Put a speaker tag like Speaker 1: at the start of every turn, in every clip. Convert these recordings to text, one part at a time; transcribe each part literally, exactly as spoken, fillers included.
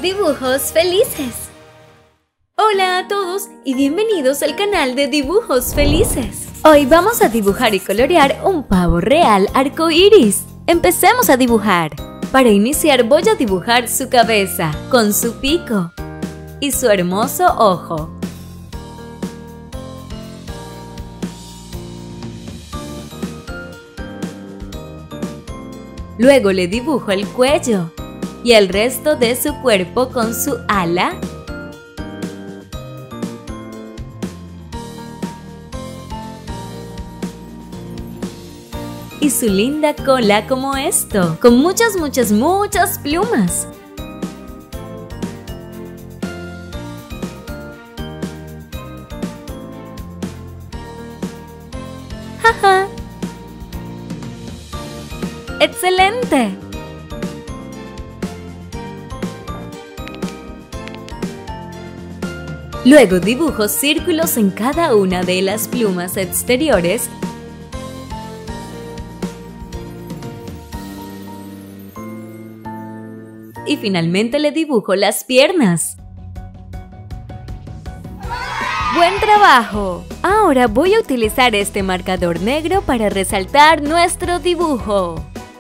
Speaker 1: Dibujos felices. Hola a todos y bienvenidos al canal de Dibujos Felices. Hoy vamos a dibujar y colorear un pavo real arcoíris. Empecemos a dibujar. Para iniciar voy a dibujar su cabeza con su pico y su hermoso ojo. Luego le dibujo el cuello y el resto de su cuerpo con su ala y su linda cola como esto, con muchas, muchas, muchas plumas. ¡Jaja! ¡Excelente! Luego dibujo círculos en cada una de las plumas exteriores y finalmente le dibujo las piernas. ¡Buen trabajo! Ahora voy a utilizar este marcador negro para resaltar nuestro dibujo.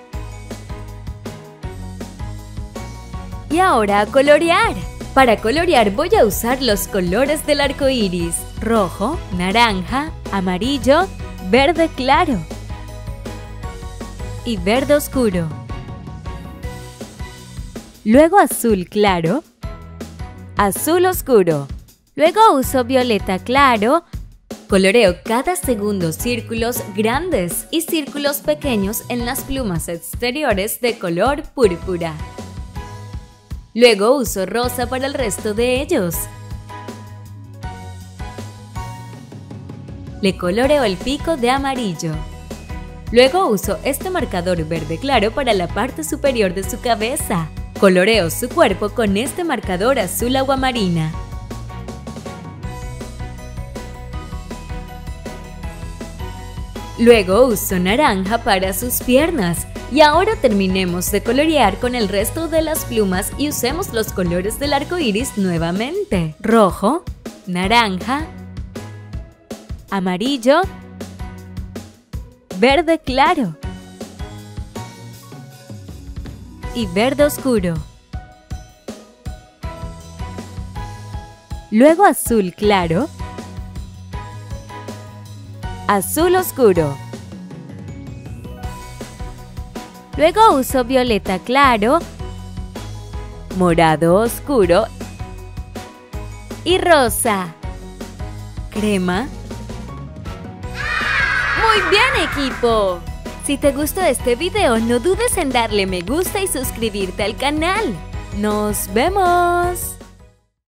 Speaker 1: Y ahora a colorear. Para colorear voy a usar los colores del arco iris: rojo, naranja, amarillo, verde claro y verde oscuro. Luego azul claro, azul oscuro. Luego uso violeta claro. Coloreo cada segundo círculos grandes y círculos pequeños en las plumas exteriores de color púrpura. Luego uso rosa para el resto de ellos. Le coloreo el pico de amarillo. Luego uso este marcador verde claro para la parte superior de su cabeza. Coloreo su cuerpo con este marcador azul aguamarina. Luego uso naranja para sus piernas. Y ahora terminemos de colorear con el resto de las plumas y usemos los colores del arco iris nuevamente: rojo, naranja, amarillo, verde claro y verde oscuro. Luego azul claro, azul oscuro. Luego uso violeta claro, morado oscuro y rosa. Crema. ¡Muy bien, equipo! Si te gustó este video, no dudes en darle me gusta y suscribirte al canal. ¡Nos vemos!